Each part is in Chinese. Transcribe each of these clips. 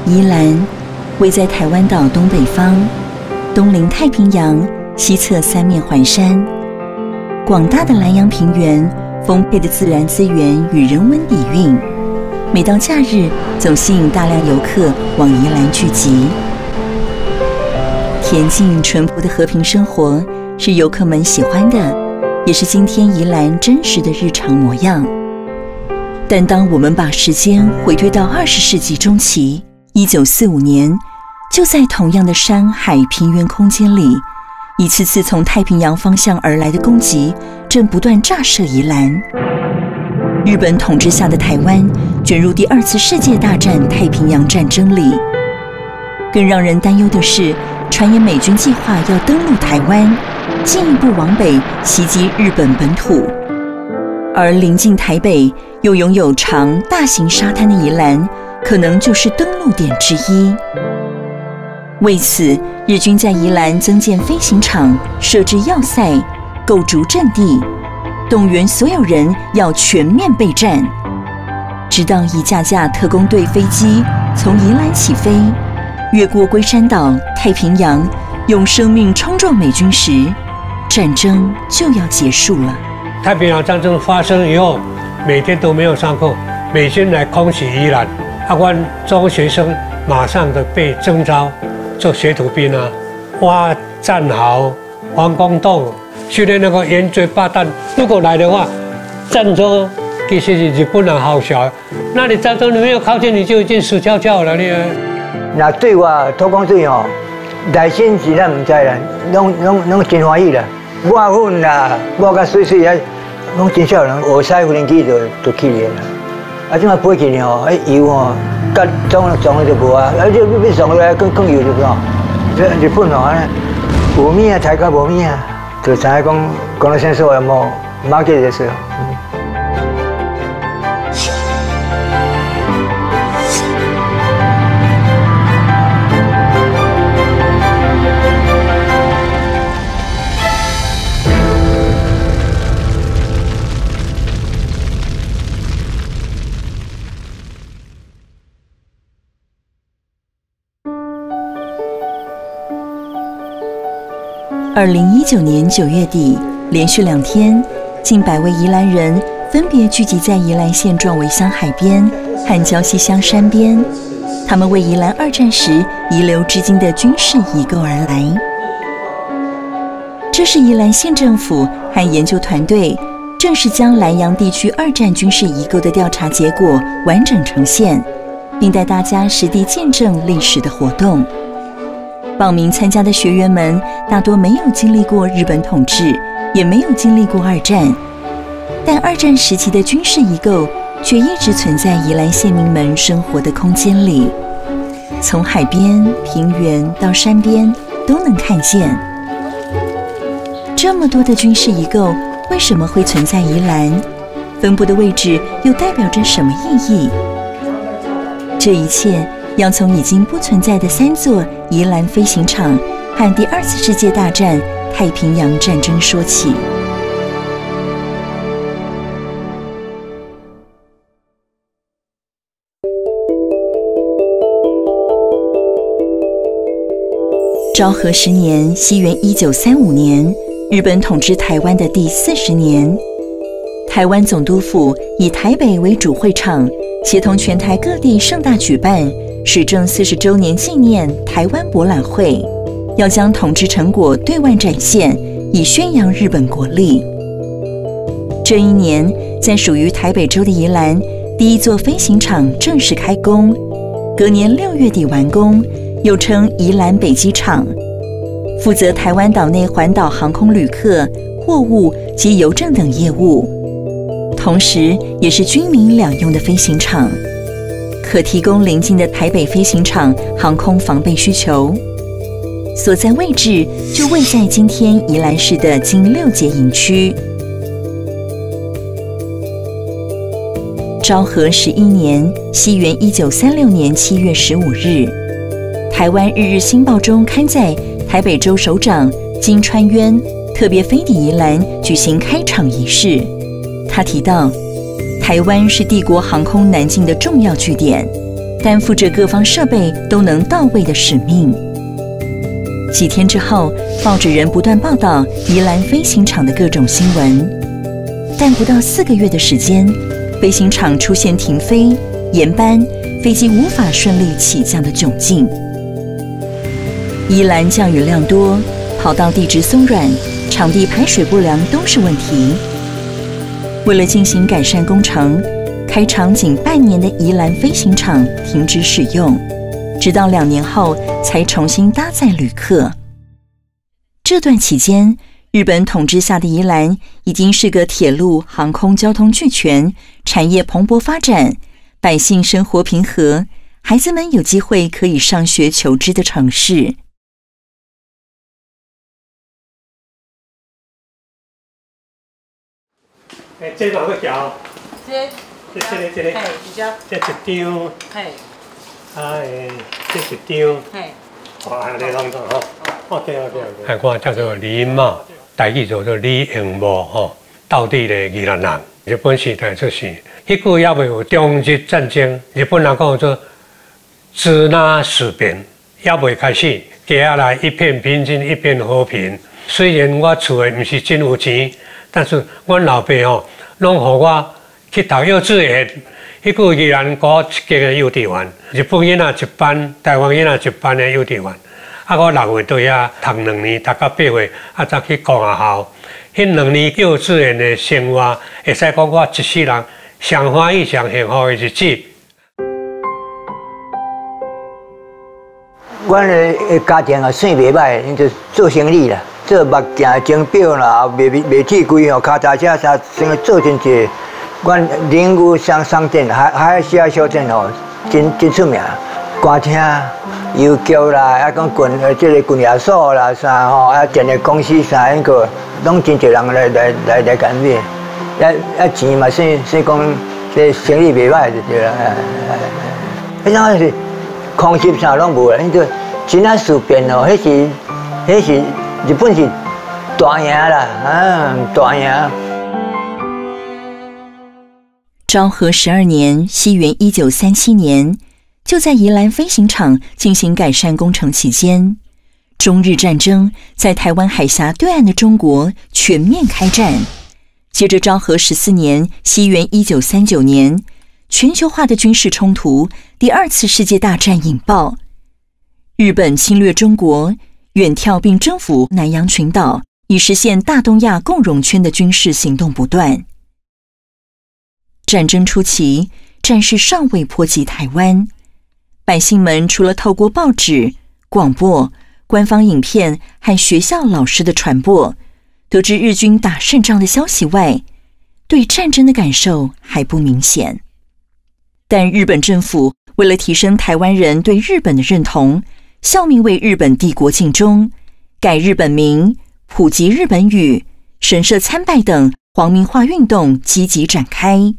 宜兰位在台湾岛东北方，东临太平洋，西侧三面环山，广大的南洋平原，丰沛的自然资源与人文底蕴，每到假日总吸引大量游客往宜兰聚集。恬静淳朴的和平生活是游客们喜欢的，也是今天宜兰真实的日常模样。但当我们把时间回推到20世纪中期，1945年，就在同样的山海平原空间里，一次次从太平洋方向而来的攻击正不断炸射宜兰。日本统治下的台湾卷入第2次世界大战太平洋战争里。更让人担忧的是，传言美军计划要登陆台湾，进一步往北袭击日本本土。而临近台北又拥有长大型沙滩的宜兰，可能就是登陆点之一。为此，日军在宜兰增建飞行场，设置要塞，构筑阵地，动员所有人要全面备战。直到一架架特攻队飞机从宜兰起飞，越过龟山岛、太平洋，用生命冲撞美军时，战争就要结束了。 太平洋战争发生以后，每天都没有上课，美军来空袭宜兰，我中学生马上的被征召做学徒兵啊，挖战壕、防空洞，训练那个圆锥炸弹。如果来的话，战争其实是日本人好笑，那你战争你没有靠近，你就已经死翘翘了你。 那对我土工队哦，内心是咱唔知啦，拢真欢喜啦。我混啦，我甲水啊，拢真少人学驶无人机就去咧啦。啊，即马飞去吼，油吼，甲撞就无啊，你撞落来更油就无。日本吼，有命啊，才甲无命啊，就知影讲到戦争はもう負けですよ。 2019年9月底，连续2天，近100位宜兰人分别聚集在宜兰县壮围乡海边和礁溪乡山边，他们为宜兰2战时遗留至今的军事遗构而来。这是宜兰县政府和研究团队正式将南洋地区2战军事遗构的调查结果完整呈现，并带大家实地见证历史的活动。报名参加的学员们大多没有经历过日本统治，也没有经历过2战，但2战时期的军事遗构却一直存在宜兰县民们生活的空间里，从海边、平原到山边都能看见。这么多的军事遗构为什么会存在宜兰？分布的位置又代表着什么意义？这一切要从已经不存在的3座宜兰飞行场和第2次世界大战太平洋战争说起。昭和10年，西元1935年，日本统治台湾的第40年，台湾总督府以台北为主会场，协同全台各地盛大举办始政40周年纪念台湾博览会，要将统治成果对外展现，以宣扬日本国力。这一年，在属于台北州的宜兰，第1座飞行场正式开工，隔年6月底完工，又称宜兰北机场，负责台湾岛内环岛航空旅客、货物及邮政等业务，同时也是军民两用的飞行场，可提供邻近的台北飞行场航空防备需求。所在位置就位在今天宜兰市的金六结营区。昭和11年，西元1936年7月15日，台湾日日新报中刊载台北州首长金川渊特别飞抵宜兰举行开场仪式。他提到，台湾是帝国航空南进的重要据点， 担负着各方设备都能到位的使命。几天之后，报纸仍不断报道宜兰飞行场的各种新闻，但不到4个月的时间，飞行场出现停飞、延班、飞机无法顺利起降的窘境。宜兰降雨量多，跑道地质松软，场地排水不良都是问题。为了进行改善工程，开场仅半年的宜兰飞行场停止使用，直到2年后才重新搭载旅客。这段期间，日本统治下的宜兰已经是个铁路、航空交通俱全、产业蓬勃发展、百姓生活平和、孩子们有机会可以上学求知的城市。 这哪个条？ 这个， 嘿，比较， 这一张， 嘿， 这一张， 嘿， 哇，你弄到吼，哦对。海看叫做李英茂，台语叫做李英茂吼，道地的宜兰人。日本时代就是，迄句也未有中日战争，日本人讲做支那事变，也未开始，接下来一片平静，一片和平。虽然我厝的唔是真有钱。但是阮老爸吼，拢予我去读幼稚园。迄个宜兰国一间的幼稚园，日本囡仔一班，台湾囡仔一班的幼稚园。啊，我6岁到遐读2年，读到8岁，啊，再去公学校。迄2年幼稚园的生活，会使讲我一世人上欢喜、上幸福的日子。 阮的家庭啊，算袂歹，因就做生意啦。做目镜、钟表啦，卖铁柜吼，脚踏车啥，先做真济。阮林武商店、海峡小店吼，真出名。歌厅、邮局啦，啊讲这个军业所啦啥吼，啊电力公司啥迄个，拢真济人来干买。钱嘛算讲，这生意袂歹就对啦。迄种是空袭啥拢无啦，迄个真啊事变哦，迄是。日本是大赢啦，大赢。 昭和12年，西元1937年，就在宜兰飞行场进行改善工程期间，中日战争在台湾海峡对岸的中国全面开战。接着，昭和14年，西元1939年，全球化的军事冲突，第2次世界大战引爆，日本侵略中国。远眺并征服南洋群岛，以实现大东亚共荣圈的军事行动不断。战争初期，战事尚未波及台湾，百姓们除了透过报纸、广播、官方影片和学校老师的传播，得知日军打胜仗的消息外，对战争的感受还不明显。但日本政府为了提升台湾人对日本的认同，校命为日本帝国尽忠，改日本名，普及日本语，神社参拜等皇民化运动积极展开。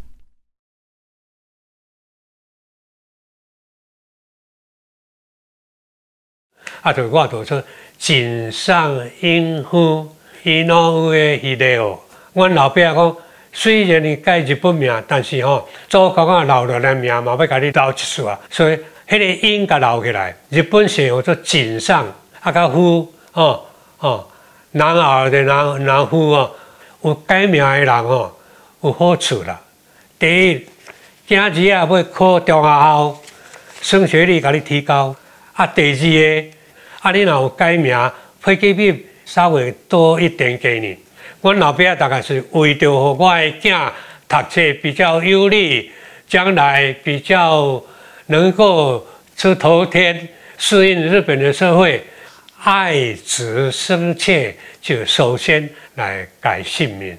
就我就说锦上添花，伊拢有个迄个哦。阮老爸讲，虽然你改日本名，但是祖公啊留落来名嘛，要甲你留一撮啊，所以。迄个音甲留起来，日本写叫做锦上，啊甲夫人后的人夫有改名的人有好处啦。第一，囝儿要考中学校，升学率甲你提高。啊，第二个，你若有改名，飞机比稍微多一点给你。阮老爸大概是为着互我的囝读册比较有利，将来比较。能够出头天，适应日本的社会，爱子生妾，就首先来改姓名。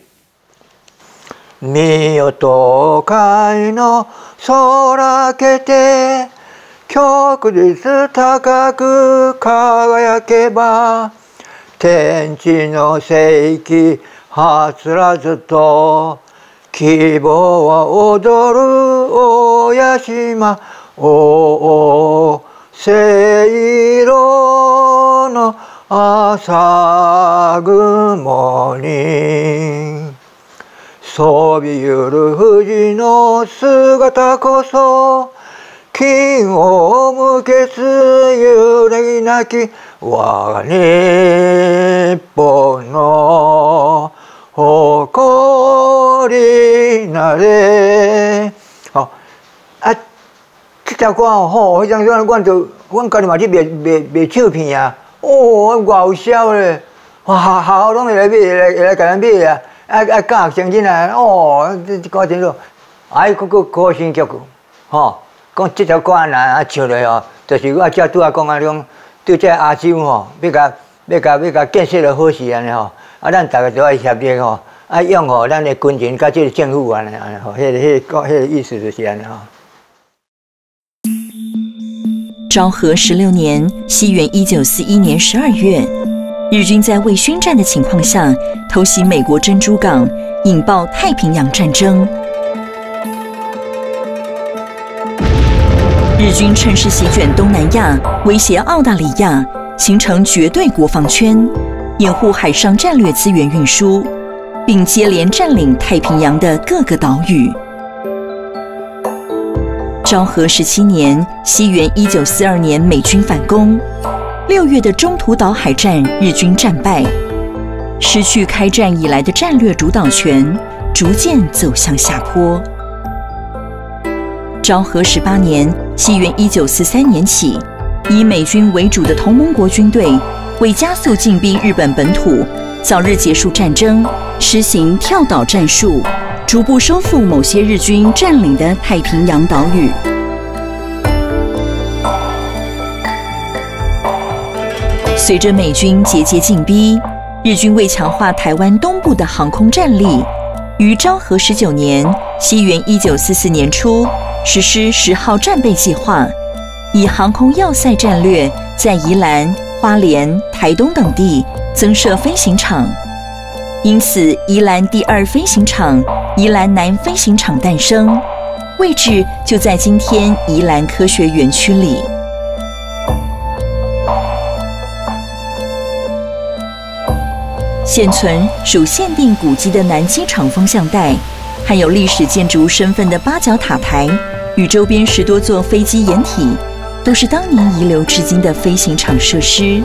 見よ東海の空けて旭日高く輝けば天地の世紀はつらずと希望は踊る大屋島おせいろの朝雲にそびゆる富士の姿こそ去我们给自由的那个我的波诺，我可怜那里。好啊，这条歌吼，迄张歌，阮家己嘛去卖唱片啊，哦，偌有销咧，哇，校拢会来买，会来甲咱买啊，教学生囡仔，哦，这歌真好，个歌星曲，吼。讲这条歌啊唱落哦，就是我遮拄仔讲啊，种对这亚洲吼，要甲建设了好势安尼吼，啊，咱大家都爱协力吼，啊，用吼咱的军人甲这个政府安尼吼，迄个意思就是安尼吼。 昭和16年，西元1941年12月，日军在未宣战的情况下偷袭美国珍珠港，引爆太平洋战争。日军趁势席卷东南亚，威胁澳大利亚，形成绝对国防圈，掩护海上战略资源运输，并接连占领太平洋的各个岛屿。昭和17年，西元1942年，美军反攻。6月的中途岛海战，日军战败，失去开战以来的战略主导权，逐渐走向下坡。昭和18年，西元1943年起，以美军为主的同盟国军队为加速进逼日本本土，早日结束战争，实行跳岛战术，逐步收复某些日军占领的太平洋岛屿。随着美军节节进逼，日军为强化台湾东部的航空战力，于昭和19年，西元1944年初，实施10号战备计划，以航空要塞战略，在宜兰、花莲、台东等地增设飞行场。因此，宜兰第2飞行场、宜兰南飞行场诞生，位置就在今天宜兰科学园区里。现存属限定古迹的南机场风向带，含有历史建筑身份的八角塔台与周边10多座飞机掩体，都是当年遗留至今的飞行场设施。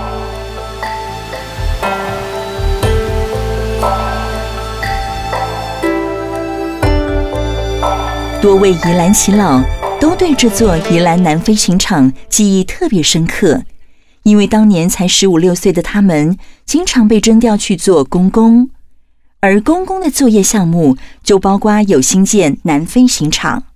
多位宜兰耆老都对这座宜兰南飞行场记忆特别深刻，因为当年才15、16岁的他们，经常被征调去做公工，而公工的作业项目就包括有新建南飞行场。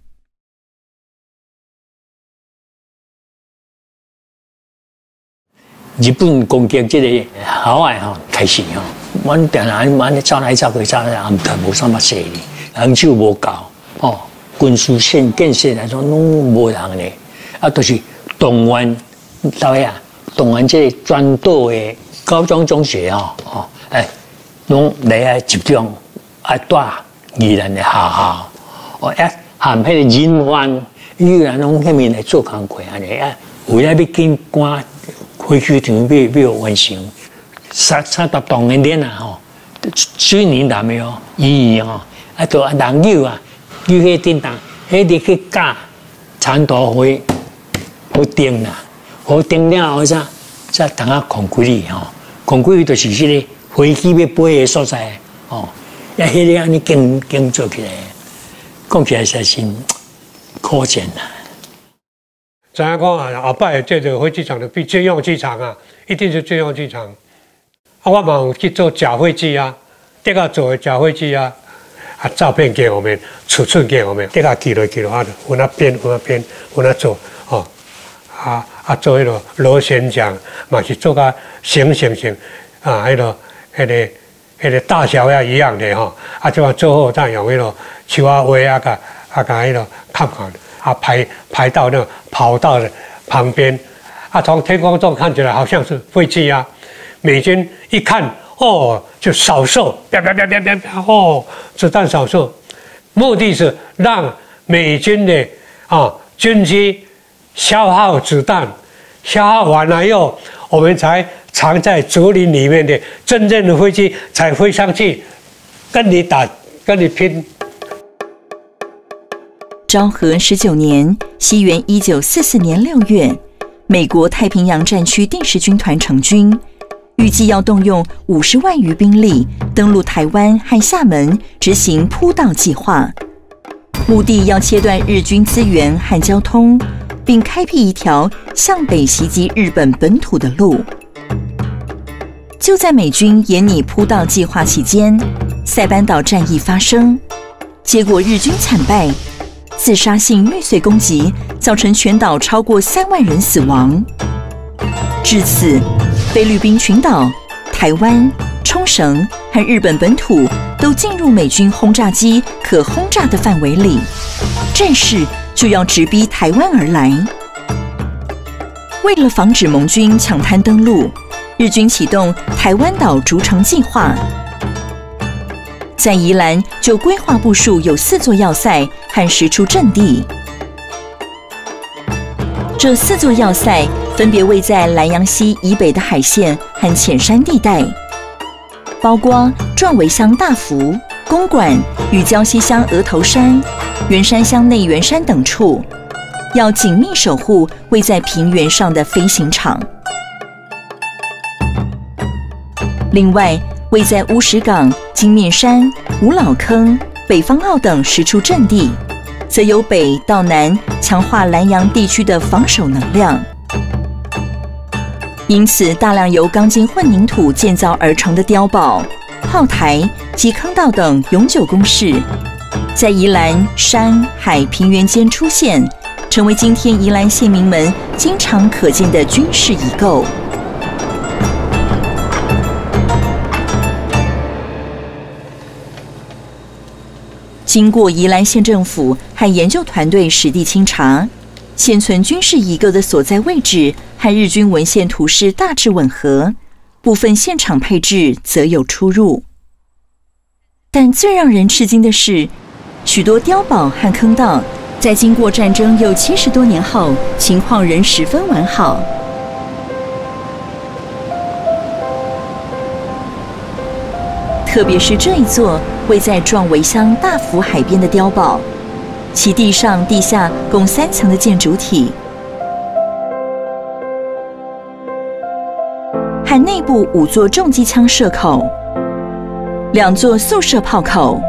日本攻击这个海外开始阮定然走来走去走来，也无啥物势哩，人手无够军事线建设来说拢无人咧，啊，就是动员到遐。动员这专岛的高中中学拢来集中带宜兰的学校，含迄个人员、语言拢迄面来做工课安尼为了要紧赶飞机场要完成3搭动的练水泥南的伊就人友有迄叮当，迄个去架长途飞好定啦。好定了后才等下控轨哩控轨就是迄个飞机要飞的所在迄个安尼经做起来，讲起来实是可见啦。 怎样讲啊？后摆这个飞机场的比军用机场一定是军用机场。我嘛有去做假飞机这个做的假飞机照片给我们，尺寸给我们，这个记录有那编，有那做做迄个螺旋桨嘛是做甲形，迄个大小也一样的这样做后再用迄个树仔围甲迄个看排到那个跑道的旁边从天空中看起来好像是飞机美军一看就扫射，子弹扫射，目的是让美军的军机消耗子弹，消耗完了以后，我们才藏在竹林里面的真正的飞机才飞上去，跟你拼。 昭和19年，西元1944年6月，美国太平洋战区第10军团成军，预计要动用50万余兵力登陆台湾和厦门，执行铺道计划，目的要切断日军资源和交通，并开辟一条向北袭击日本本土的路。就在美军研拟铺道计划期间，塞班岛战役发生，结果日军惨败，自杀性玉碎攻击造成全岛超过3万人死亡。至此，菲律宾群岛、台湾、冲绳和日本本土都进入美军轰炸机可轰炸的范围里，战事就要直逼台湾而来。为了防止盟军抢滩登陆，日军启动台湾岛逐城计划，在宜兰就规划部署有4座要塞和10处阵地。这4座要塞分别位在兰阳溪以北的海线和浅山地带，包括壮围乡大福、公馆与礁溪乡额头山、圆山乡内圆山等处，要紧密守护位在平原上的飞行场。另外，位在乌石港、金面山、五老坑、北方澳等10处阵地，则由北到南强化兰阳地区的防守能量。因此，大量由钢筋混凝土建造而成的碉堡、炮台及坑道等永久工事，在宜兰山海平原间出现，成为今天宜兰县民们经常可见的军事遗构。经过宜兰县政府和研究团队实地清查，现存军事遗构的所在位置和日军文献图示大致吻合，部分现场配置则有出入。但最让人吃惊的是，许多碉堡和坑道在经过战争有70多年后，情况仍十分完好。特别是这一座位在壮围乡大福海边的碉堡，其地上、地下共3层的建筑体，和内部5座重机枪射口、2座速射炮口，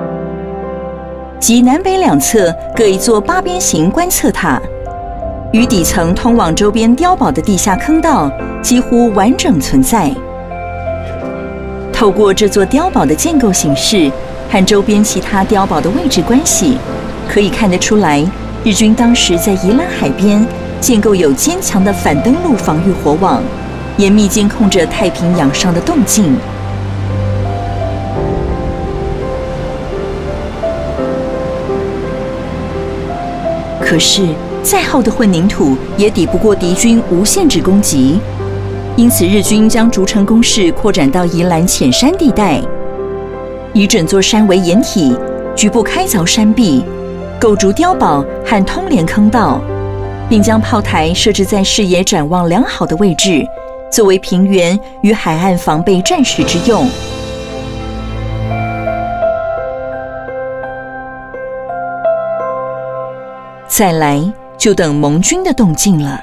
及南北两侧各一座8边形观测塔，与底层通往周边碉堡的地下坑道几乎完整存在。透过这座碉堡的建构形式和周边其他碉堡的位置关系，可以看得出来，日军当时在宜兰海边建构有坚强的反登陆防御火网，严密监控着太平洋上的动静。可是，再厚的混凝土也抵不过敌军无限制攻击。因此，日军将逐城攻势扩展到宜兰浅山地带，以整座山为掩体，局部开凿山壁，构筑碉堡和通连坑道，并将炮台设置在视野展望良好的位置，作为平原与海岸防备战时之用。再来，就等盟军的动静了。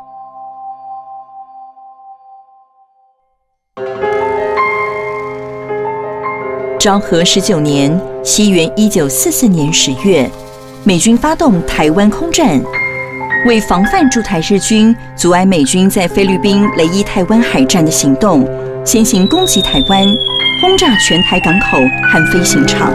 昭和19年，西元1944年10月，美军发动台湾空战，为防范驻台日军阻碍美军在菲律宾雷伊台湾海战的行动，先行攻击台湾，轰炸全台港口和飞行场。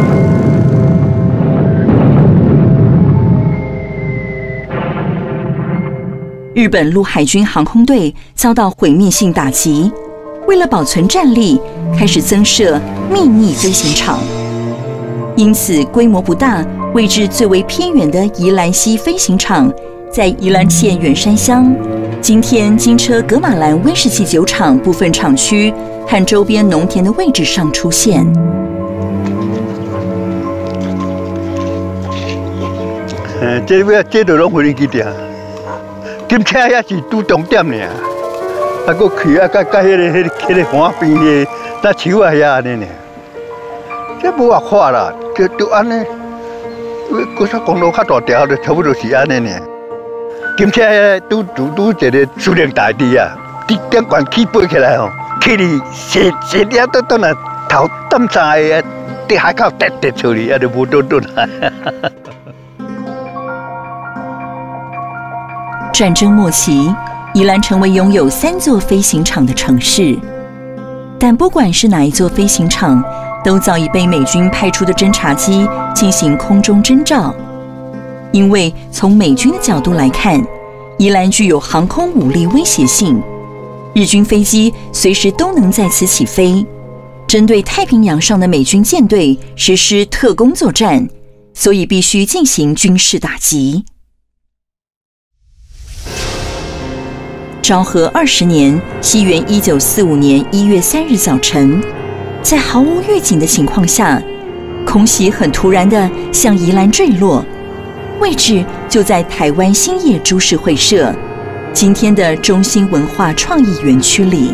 日本陆海军航空队遭到毁灭性打击，为了保存战力，开始增设秘密飞行场。因此，规模不大、位置最为偏远的宜兰溪飞行场，在宜兰县远山乡今天金车噶玛兰威士忌酒厂部分厂区和周边农田的位置上出现。 这就拢无人机定，金车也是拄重点尔。啊，搁去啊，甲迄个海边迄个搭树啊遐安尼呢，这无法看啦，就安尼， 高速公路较大条，就差不多是安尼呢。警车拄一个司令大帝啊，伫顶悬起飞起来吼，起哩斜了倒来头顶山个，伫海口跌出去，啊就无倒来。 战争末期，宜兰成为拥有3座飞行场的城市。但不管是哪一座飞行场，都早已被美军派出的侦察机进行空中侦照。因为从美军的角度来看，宜兰具有航空武力威胁性，日军飞机随时都能在此起飞，针对太平洋上的美军舰队实施特工作战，所以必须进行军事打击。昭和20年，西元1945年1月3日早晨，在毫无预警的情况下，空袭很突然地向宜兰坠落，位置就在台湾兴业株式会社今天的中心文化创意园区里。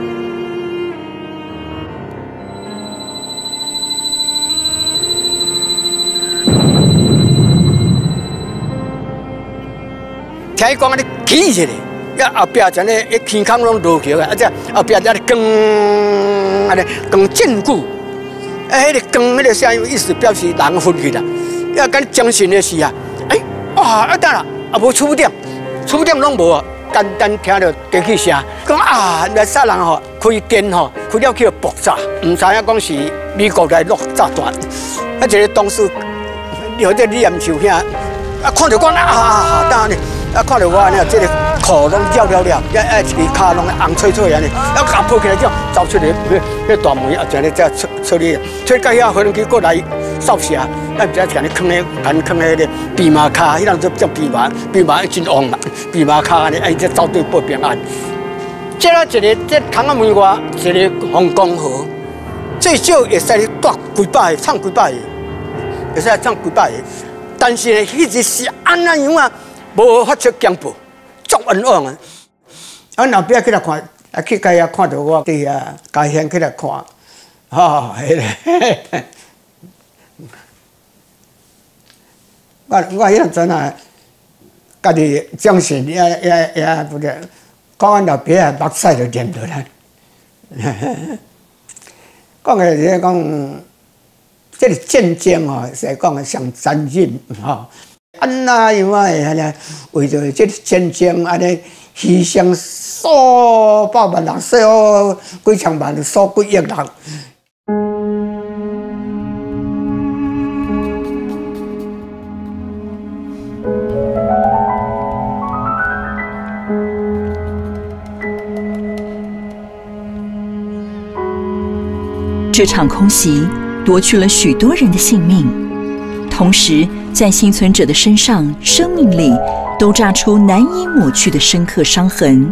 听伊讲，安尼起起来。后壁像咧，天空拢落桥啊！这后壁在咧光，安尼光坚固。迄个光，迄个声音意思表示人昏去啦。要讲精神的是啊，哇！等啦，无触点拢无啊。简单听到电器声，讲啊，来杀人吼，开电吼，开了去就爆炸，唔知影讲是美国来落炸弹。一个同事，有啲念受遐，看到讲等呢。看到我安尼，这个裤拢绕了，一个骹拢红脆脆安尼，夹抱起来之后，走出嚟，迄大门啊，像咧只出嚟，出到遐飞机过来扫射，唔知将你放喺迄个蓖麻卡，迄人叫蓖麻真旺嘛，蓖麻卡安尼，这走对报平安。这这窗仔门外一个红光河，最少会使带几百个，唱几百个，会使唱几百个，但是呢，迄日是安那样啊。无发出警报，足冤枉啊！后壁起来看，去街啊看到我伫遐，家乡起来看，迄个，我迄阵阵啊，家己精神也不着，讲阮老爸啊，目屎就念落来。讲个是讲，这个战争哦，是讲个上残忍吼。安那样啊？安尼为着这战争，安尼牺牲数百万人，几千万、数几亿人。 这场空袭夺去了许多人的性命，同时在幸存者的身上、生命里都炸出难以抹去的深刻伤痕。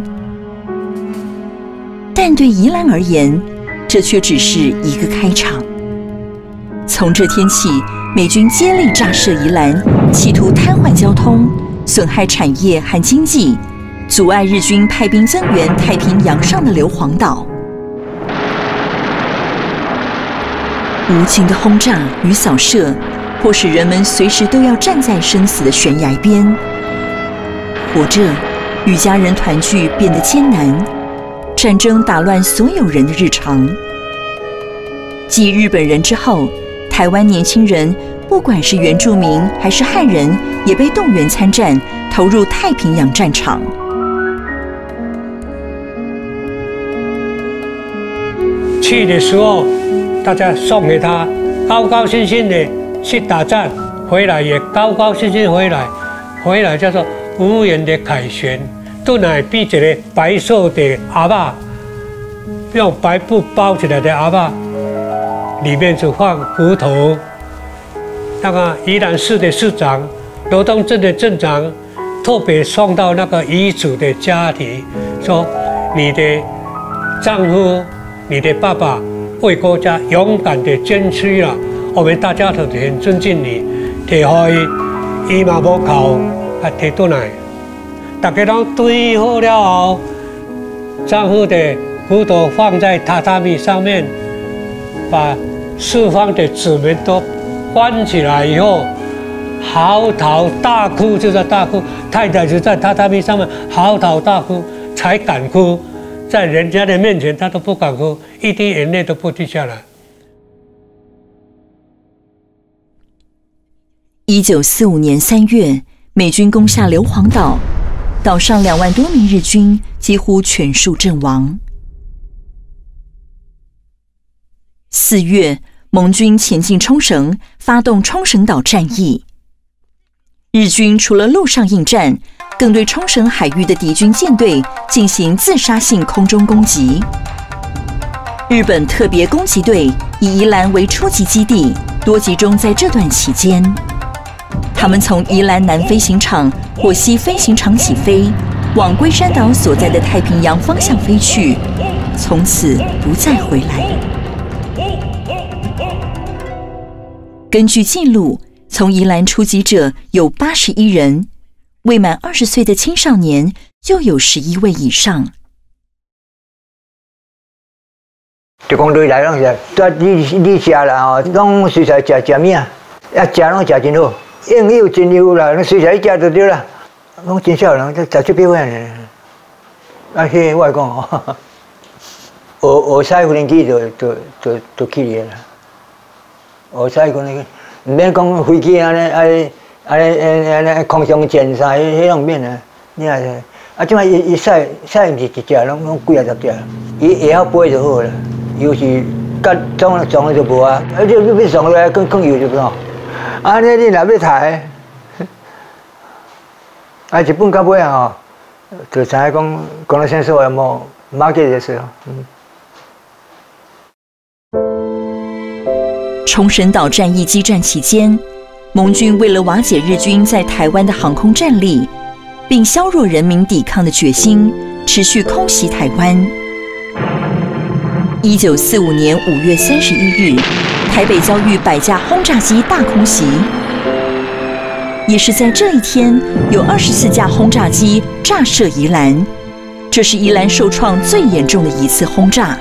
但对宜兰而言，这却只是一个开场。从这天起，美军接力炸射宜兰，企图瘫痪交通，损害产业和经济，阻碍日军派兵增援太平洋上的硫磺岛。无情的轰炸与扫射，迫使人们随时都要站在生死的悬崖边。活着与家人团聚变得艰难，战争打乱所有人的日常。继日本人之后，台湾年轻人不管是原住民还是汉人，也被动员参战，投入太平洋战场。 去的时候，大家送给他，高高兴兴的去打仗，回来也高高兴兴回来，回来叫做无言的凯旋。顿来比一个白色的阿嬷，用白布包起来的阿嬷，里面就放骨头。那个宜兰市的市长、罗东镇的镇长，特别送到那个遗嘱的家庭，说你的丈夫、你的爸爸为国家勇敢的捐躯了，我们大家都很尊敬你。摕互伊，伊嘛无哭，啊摕转来。大家拢堆好了后，丈夫的骨头放在榻榻米上面，把四方的纸门都关起来以后， 嚎啕大哭，就在大哭，太太就在榻榻米上面嚎啕大哭，才敢哭，在人家的面前他都不敢哭，一滴眼泪都不滴下来。 1945年3月，美军攻下硫磺岛，岛上2万多名日军几乎全数阵亡。4月，盟军前进冲绳，发动冲绳岛战役。日军除了陆上应战，更对冲绳海域的敌军舰队进行自杀性空中攻击。日本特别攻击队以宜兰为初级基地，多集中在这段期间。他们从宜兰南飞行场或西飞行场起飞，往龟山岛所在的太平洋方向飞去，从此不再回来。根据记录，从宜兰出击者有81人，未满20岁的青少年就有11位以上。 就讲对来拢是，你食啦吼，拢随时食面，食拢食真好。应有尽有啦，你随时一食就对啦。拢真少人，才17、8岁呢。迄我讲吼，学驶无人机就去哩啦。学驶可能唔免讲飞机安尼空中战啥，迄拢免啊。你啊，即摆伊驶毋是一只，拢几啊十只，伊会晓飞就好啦。有时甲撞了就无啊，你要撞落来更油就喏。安尼你若要抬，日本到尾啊吼，就知影讲攻了戦争はもう負けですよ。 冲绳岛战役激战期间，盟军为了瓦解日军在台湾的航空战力，并削弱人民抵抗的决心，持续空袭台湾。1945年5月31日，台北遭遇100架轰炸机大空袭。也是在这一天，有24架轰炸机炸射宜兰，这是宜兰受创最严重的一次轰炸。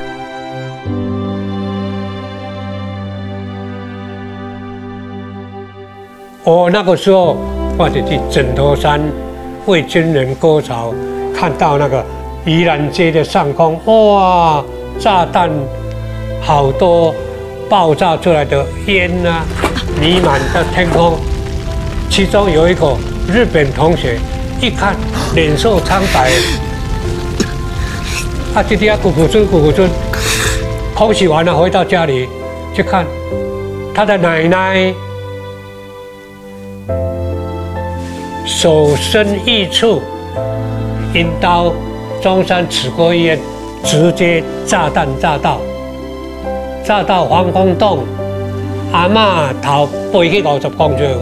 那个时候我就去枕头山为军人割草，看到那个宜兰街的上空，哇，炸弹好多，爆炸出来的烟啊，弥漫在天空。其中有一个日本同学，一看脸色苍白，他就这样咕咕尊，空袭完了回到家里去看他的奶奶。手伸异处，因刀中山慈国医院直接炸弹炸到防空洞，阿嬷头飞去50公尺远。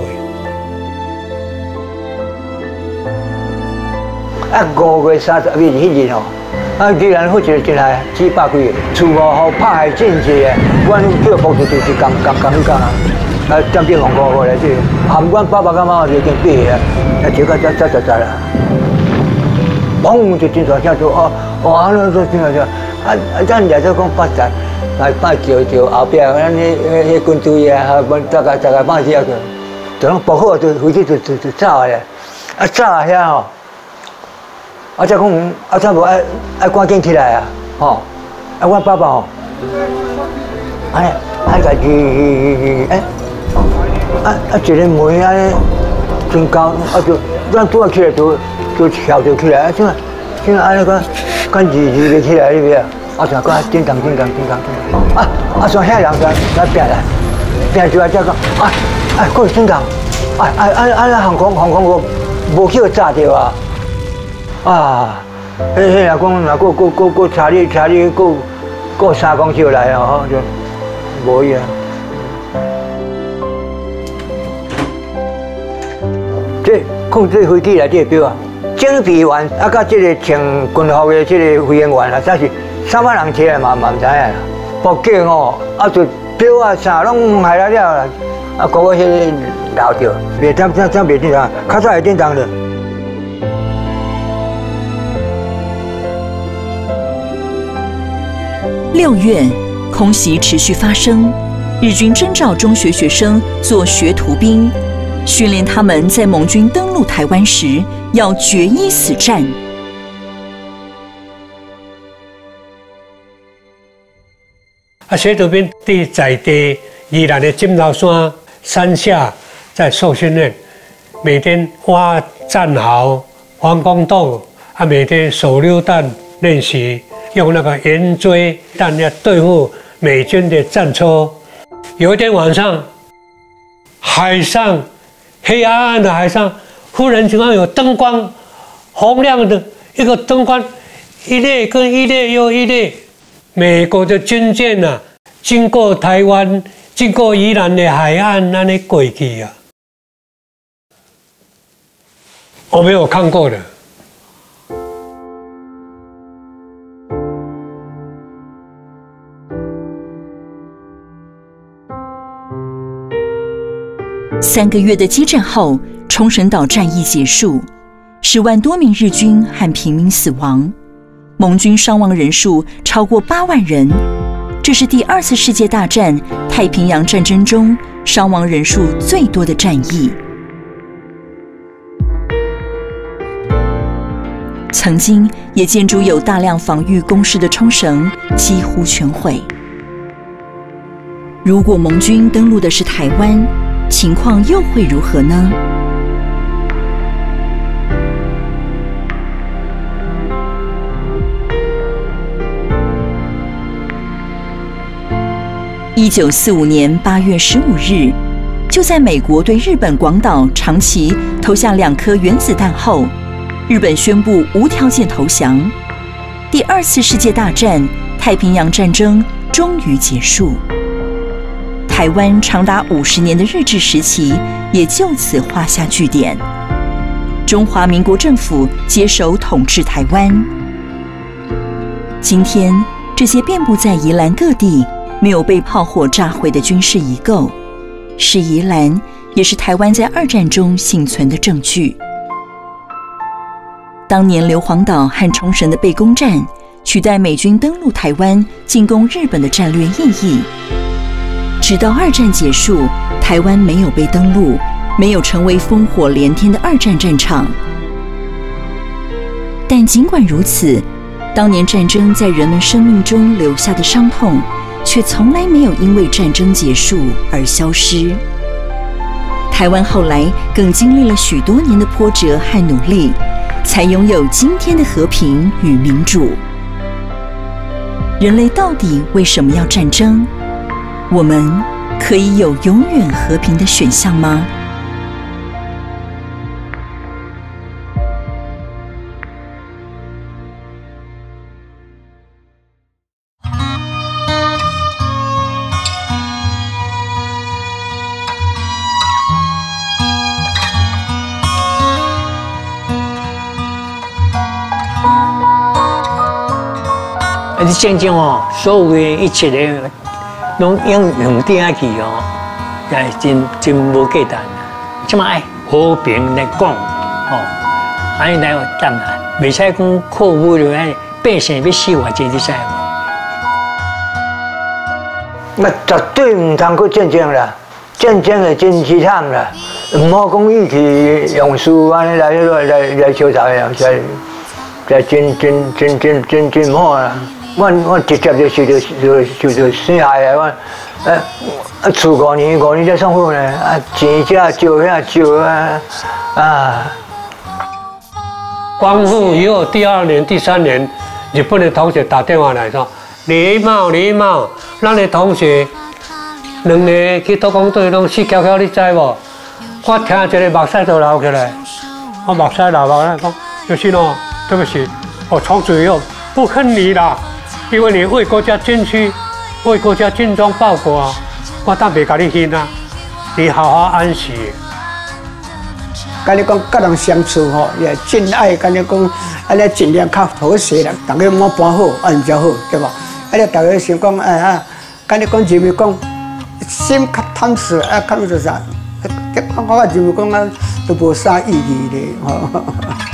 5月31日迄日吼，居然好一个进来700几个，厝吼拍海战者，阮叫部队就是刚去干啊。战兵防5个来这，含阮爸爸甲妈妈就已经8个啊，这个早啦。嘣就真大声就安尼做真大声，咱也做讲发财，来叫后壁咱迄军队啊，大家放下去，就拢包好就飞机就走咧，走遐吼，才讲才无爱赶紧起来啊，吼，阮爸爸吼，甲一个门安尼真高，就咱拄啊起来就跳着起来，怎安尼个日起来哩啊？像讲叮当，像遐人在拼就才讲过叮当，航空无去炸着啊！迄人讲若过查你过3公尺来哦，就无伊啊。这控制飞机内底表啊，警备员甲这个穿军服的这个飞行员啊，真是3万人车嘛唔知影啦。报警哦，就表啊啥拢害了啦，个迄个留着，袂当袂正常，较早会正常的。 6月，空袭持续发生，日军征召中学学生做学徒兵， 训练他们在盟军登陆台湾时要决一死战。 学徒兵在地宜兰的金老山山下在受训练，每天挖战壕、防空洞，每天手榴弹练习，用那个圆锥弹来对付美军的战车。有一天晚上，海上黑暗暗的海上，忽然情况有灯光，洪亮的一个灯光，一列跟一列又一列，美国的军舰啊，经过台湾，经过宜兰的海岸那里过去啊，我没有看过的。 3个月的激战后，冲绳岛战役结束，10万多名日军和平民死亡，盟军伤亡人数超过8万人。这是第2次世界大战太平洋战争中伤亡人数最多的战役。曾经也建筑有大量防御工事的冲绳几乎全毁。如果盟军登陆的是台湾，情况又会如何呢？1945年8月15日，就在美国对日本广岛、长崎投下2颗原子弹后，日本宣布无条件投降。第2次世界大战太平洋战争终于结束。台湾长达50年的日治时期也就此画下句点。中华民国政府接手统治台湾。今天，这些遍布在宜兰各地没有被炮火炸毁的军事遗构，是宜兰，也是台湾在2战中幸存的证据。当年硫磺岛和冲绳的备攻战，取代美军登陆台湾、进攻日本的战略意义。直到2战结束，台湾没有被登陆，没有成为烽火连天的2战战场。但尽管如此，当年战争在人们生命中留下的伤痛，却从来没有因为战争结束而消失。台湾后来更经历了许多年的波折和努力，才拥有今天的和平与民主。人类到底为什么要战争？我们可以有永远和平的选项吗？ 你战争哦，所有的一切的，拢用点去哦，也真无简单。即马爱和平来讲，哦，安尼来有当然，袂使讲靠武力安百姓要死偌济，你知无？ 那绝对唔通去战争啦，战争係真凄慘啦，唔好講意氣用事安尼來相殺呀，就真唔好啦。我直接就生下來，我住5年才送回呢，錢只少啊！ 光復以後第2年、第3年，日本的同學打電話來說：李茂，咱的同學2年去特工隊攏死翹翹，你知無？我聽一個目屎都流起來，我目屎流來講，有心哦，對不起，我從此以後不恨你啦。因為你為國家捐軀，為國家盡忠報國啊！我當袂甲你恨啊，你好好安息。 甲你講，甲人相處吼，也真愛。甲你講，啊，你盡量較和諧啦，大家莫搬好，安才好，對吧？啊，你大家想講，哎啊，甲你講就咪講，心較貪食，啊，較做啥？我認為講啊，都無啥意義咧，吼。